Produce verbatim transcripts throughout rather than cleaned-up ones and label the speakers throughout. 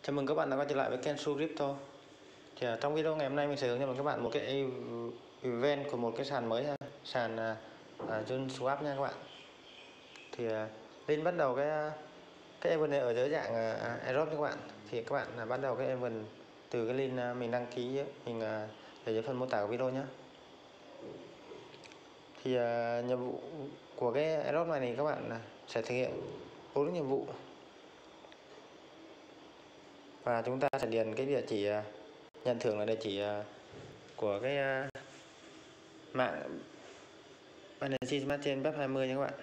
Speaker 1: Chào mừng các bạn đã quay trở lại với kênh Su Crypto. Thì uh, trong video ngày hôm nay mình sẽ hướng dẫn các bạn một cái event của một cái sàn mới ha, sàn uh, Uniswap nha các bạn. Thì uh, link bắt đầu cái uh, cái event này ở dưới dạng uh, airdrop các bạn. Thì các bạn uh, bắt đầu cái event từ cái link uh, mình đăng ký mình uh, để dưới phần mô tả của video nhé. Thì uh, nhiệm vụ của cái airdrop này thì các bạn uh, sẽ thực hiện bốn nhiệm vụ. Và chúng ta sẽ điền cái địa chỉ nhận thưởng là địa chỉ của cái mạng Binance Smart Chain web hai mươi nha các bạn.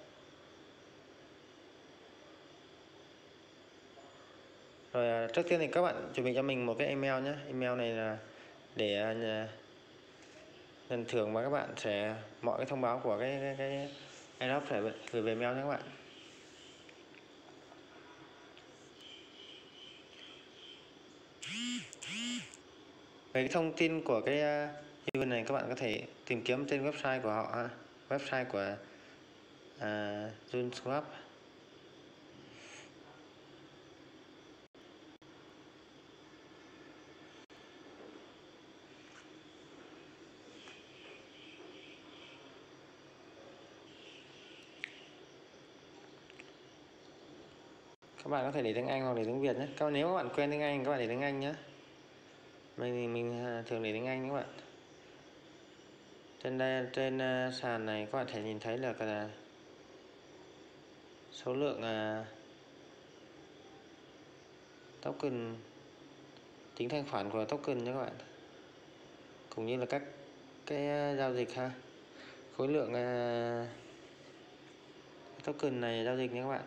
Speaker 1: Rồi trước tiên thì các bạn chuẩn bị cho mình một cái email nhé. Email này là để nhận thưởng và các bạn sẽ mọi cái thông báo của cái cái, cái airdrop sẽ gửi về mail nha các bạn. Về cái thông tin của cái event này các bạn có thể tìm kiếm trên website của họ ha. Website của uh, Uniswap. Các bạn có thể để tiếng Anh hoặc để tiếng Việt nhé. Các bạn nếu các bạn quen tiếng Anh các bạn để tiếng Anh nhé. Mình thì mình thường để tiếng Anh các bạn. Trên đây trên sàn này các bạn thể nhìn thấy là là số lượng uh, token tính thanh khoản của token nhé các bạn, cũng như là các cái giao dịch ha, khối lượng uh, token này giao dịch nha các bạn.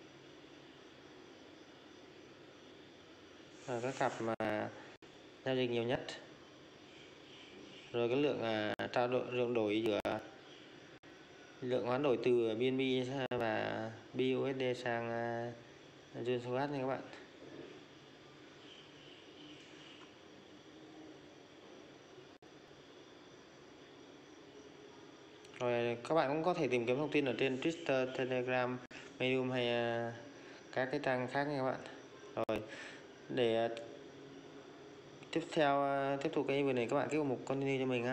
Speaker 1: Rồi các cặp mà giao dịch nhiều nhất, rồi cái lượng uh, trao đổi lượng đổi giữa lượng hoán đổi từ bê en bê và bê u ét đê sang uh, Uniswap nha các bạn. Rồi các bạn cũng có thể tìm kiếm thông tin ở trên Twitter, Telegram, Medium hay uh, các cái trang khác nha các bạn. Rồi để uh, tiếp theo uh, tiếp tục cái video này các bạn kích vào mục continue cho mình ha.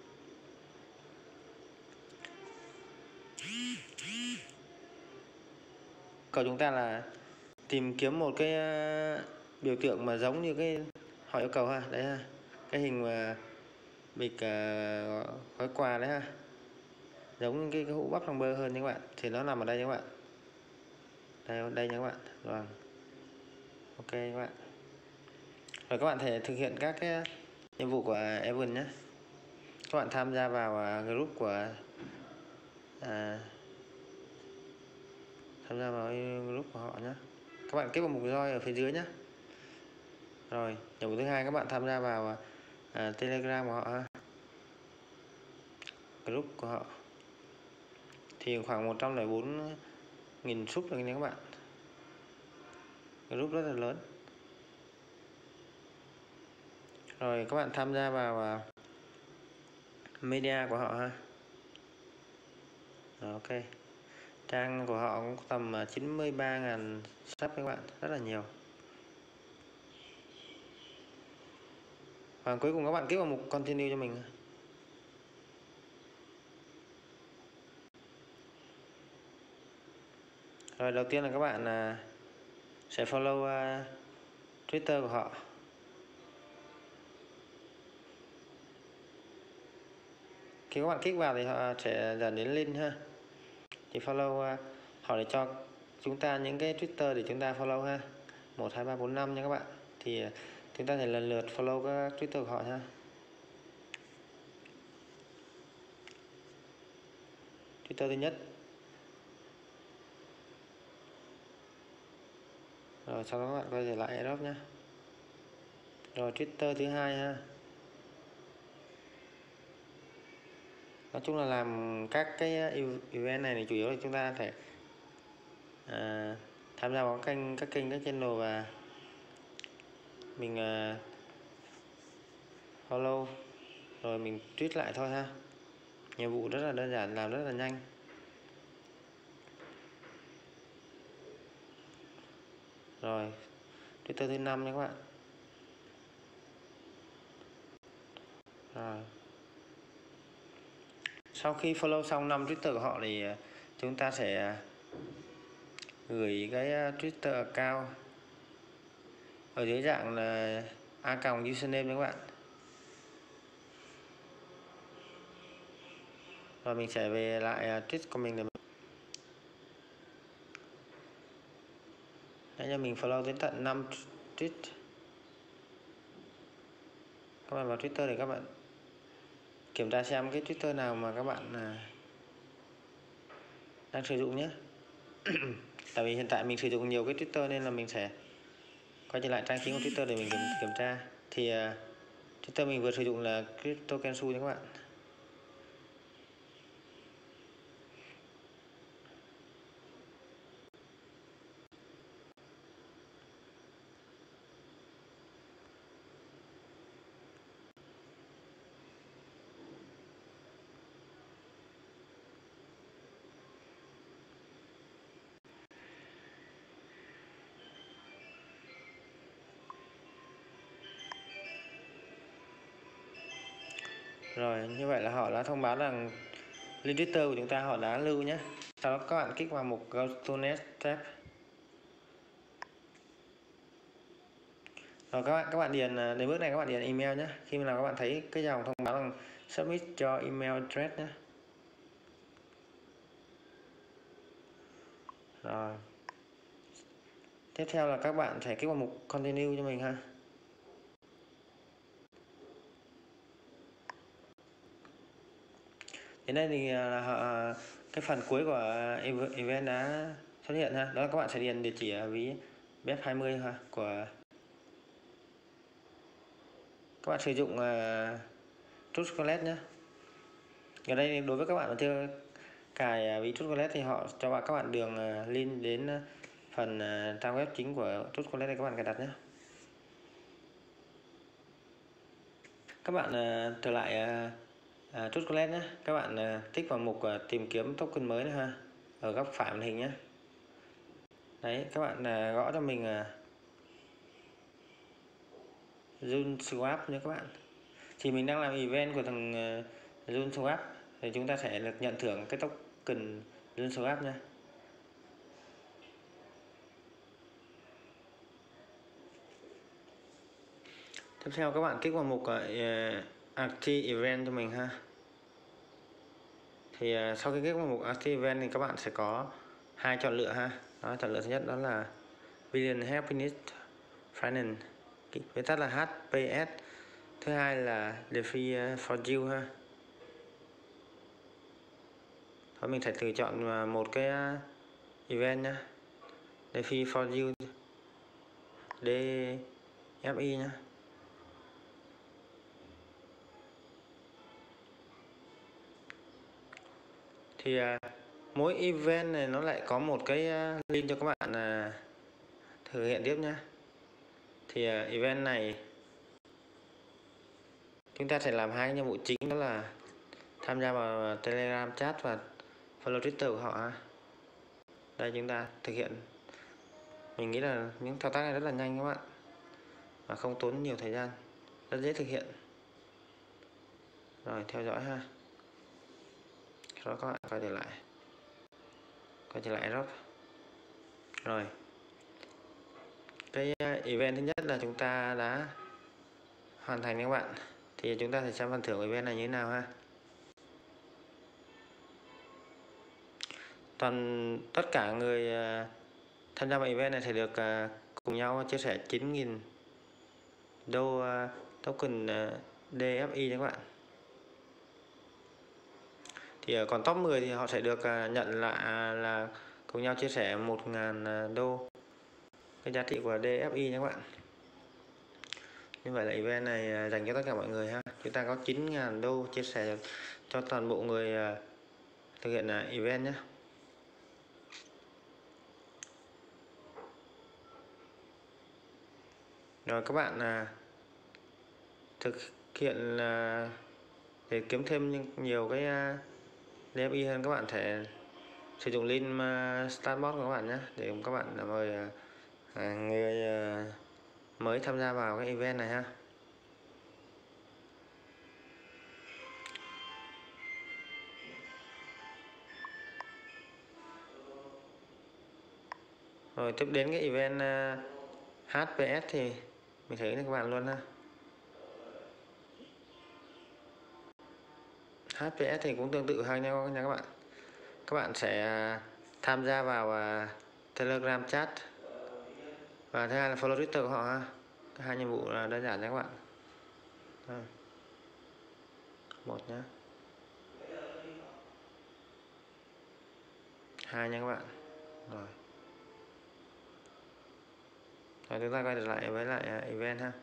Speaker 1: Cầu chúng ta là tìm kiếm một cái uh, biểu tượng mà giống như cái họ yêu cầu ha, đấy ha, cái hình mà bịch uh, gói quà đấy ha, giống cái, cái hũ bắp trong bơ hơn nha các bạn, thì nó nằm ở đây nha các bạn, đây đây nha các bạn. Rồi ok các bạn. Rồi các bạn thể thực hiện các cái nhiệm vụ của event nhé. Các bạn tham gia vào group của à, tham gia vào group của họ nhé. Các bạn kích vào mục join ở phía dưới nhé. Rồi nhiệm vụ thứ hai các bạn tham gia vào à, Telegram của họ, group của họ thì khoảng một trăm lẻ bốn nghìn sub rồi nha các bạn, group rất là lớn. Rồi các bạn tham gia vào media của họ ha. Rồi, ok, trang của họ cũng tầm chín mươi ba nghìn sub các bạn, rất là nhiều. Và cuối cùng các bạn kích vào mục continue cho mình. Rồi đầu tiên là các bạn sẽ follow Twitter của họ. Khi các bạn kích vào thì họ sẽ dẫn đến link ha. Thì follow họ để cho chúng ta những cái Twitter để chúng ta follow ha. một hai ba bốn năm nha các bạn. Thì chúng ta sẽ lần lượt follow các Twitter của họ ha. Twitter thứ nhất. Rồi sau đó các bạn quay trở lại airdrop nhé. Rồi Twitter thứ hai ha. Nói chung là làm các cái event này thì chủ yếu là chúng ta phải à, tham gia vào kênh các kênh các channel và mình uh, follow rồi mình tweet lại thôi ha. Nhiệm vụ rất là đơn giản, làm rất là nhanh. Rồi Twitter thứ năm nha các bạn. Rồi. Sau khi follow xong năm Twitter của họ thì chúng ta sẽ gửi cái Twitter account ở dưới dạng là account username nha các bạn. Rồi mình sẽ về lại tweet của mình để Đấy là mình follow đến tận năm tweet. Các bạn vào Twitter để các bạn kiểm tra xem cái Twitter nào mà các bạn đang sử dụng nhé. Tại vì hiện tại mình sử dụng nhiều cái Twitter nên là mình sẽ quay trở lại trang chính của Twitter để mình kiểm, kiểm tra. Thì uh, Twitter mình vừa sử dụng là CryptoKensu nha các bạn. Rồi như vậy là họ đã thông báo rằng link Twitter của chúng ta họ đã lưu nhé. Sau đó các bạn kích vào mục Go to Next Step. Rồi các bạn các bạn điền đến bước này các bạn điền email nhé. Khi nào các bạn thấy cái dòng thông báo rằng submit cho email address nhé. Rồi. Tiếp theo là các bạn sẽ kích vào mục Continue cho mình ha. Đến đây thì là cái phần cuối của event đã xuất hiện ha. Đó là các bạn sẽ điền địa chỉ ví B F hai mươi ha của các bạn sử dụng uh, Trust Wallet nhé. Ở đây đối với các bạn mà chưa cài ví Trust Wallet thì họ cho các bạn đường uh, link đến uh, phần uh, trang web chính của Trust Wallet để các bạn cài đặt nhé. Các bạn uh, trở lại uh, uh, Trust Wallet nhé. Các bạn uh, tích vào mục uh, tìm kiếm token mới này ha, ở góc phải màn hình nhé. Đấy, các bạn uh, gõ cho mình uh, Uniswap nha các bạn. Thì mình đang làm event của thằng uh, Uniswap thì chúng ta sẽ được nhận thưởng cái token Uniswap nha. Tiếp theo các bạn kích vào mục uh, Active Event cho mình ha. Thì uh, sau khi kích vào mục Active Event thì các bạn sẽ có hai chọn lựa ha. Đó, chọn lựa thứ nhất đó là Billion Happiness Finance, viết tắt là H P S. Thứ hai là DeFi for You ha. Thôi mình sẽ thử chọn một cái event nhá. DeFi for You D F I nhá. Thì uh, mỗi event này nó lại có một cái uh, link cho các bạn uh, thực hiện tiếp nhá. Thì uh, event này chúng ta sẽ làm hai nhiệm vụ chính, đó là tham gia vào Telegram chat và follow Twitter của họ. Đây chúng ta thực hiện. Mình nghĩ là những thao tác này rất là nhanh các bạn và không tốn nhiều thời gian, rất dễ thực hiện. Rồi theo dõi ha. Sau đó các bạn quay trở lại quay trở lại airdrop. Rồi cái event thứ nhất là chúng ta đã hoàn thành các bạn. Thì chúng ta sẽ xem phần thưởng của event này như thế nào ha. Toàn tất cả người tham gia vào event này sẽ được cùng nhau chia sẻ chín nghìn đô token D F I nha các bạn. Thì còn top mười thì họ sẽ được nhận lại là cùng nhau chia sẻ một nghìn đô cái giá trị của D F I nha các bạn. Như vậy là event này dành cho tất cả mọi người ha. Chúng ta có chín nghìn đô chia sẻ cho toàn bộ người thực hiện event nhé. Rồi các bạn thực hiện để kiếm thêm nhiều cái D F I hơn, các bạn thể sử dụng link Startbot của các bạn nhé, để các bạn mời người mới tham gia vào cái event này ha. Rồi tiếp đến cái event uh, hát pê ét thì mình thấy các bạn luôn ha. hát pê ét thì cũng tương tự hay nhau nha các bạn. Các bạn sẽ tham gia vào uh, Telegram chat và thứ hai là follow Twitter của họ ha. Hai nhiệm vụ là đơn giản nha các bạn. À. Một nhé, hai nha các bạn. Rồi, rồi chúng ta quay trở lại với lại uh, event ha.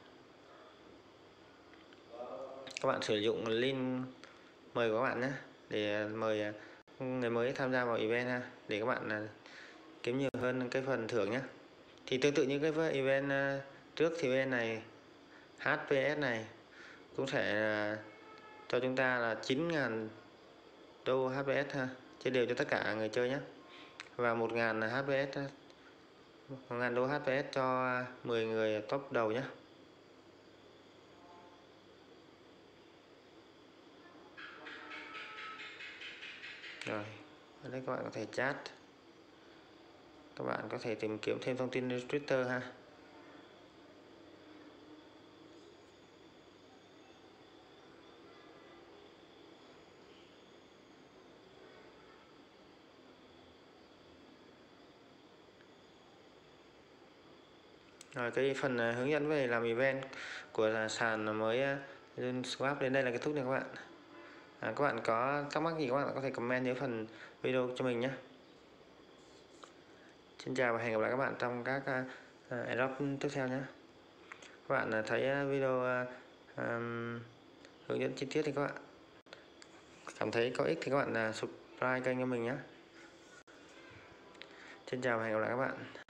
Speaker 1: Các bạn sử dụng link mời của các bạn nhé, để mời người mới tham gia vào event ha, để các bạn kiếm nhiều hơn cái phần thưởng nhé. Thì tương tự như cái event trước thì event này hát pê ét này cũng sẽ cho chúng ta là chín nghìn đô hát pê ét ha, chia đều cho tất cả người chơi nhé, và một nghìn hát pê ét, một nghìn đô hát pê ét cho mười người top đầu nhé. Rồi, ở đây các bạn có thể chat, các bạn có thể tìm kiếm thêm thông tin trên Twitter ha. Rồi cái phần hướng dẫn về làm event của sàn mới Swap đến đây là kết thúc nha các bạn. À, các bạn có thắc mắc gì các bạn có thể comment dưới phần video cho mình nhé. Xin chào và hẹn gặp lại các bạn trong các uh, airdrop tiếp theo nhé. Các bạn uh, thấy video uh, um, hướng dẫn chi tiết thì các bạn cảm thấy có ích thì các bạn uh, subscribe kênh cho mình nhé. Xin chào và hẹn gặp lại các bạn.